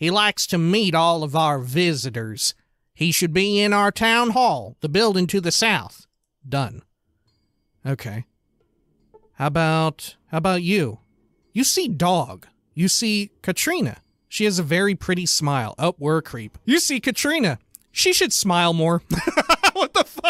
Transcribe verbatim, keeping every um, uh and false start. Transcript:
He likes to meet all of our visitors. He should be in our town hall, the building to the south. Done. Okay. How about, how about you? You see Dog. You see Katrina. She has a very pretty smile. Oh, we're a creep. You see Katrina. She should smile more. What the fuck?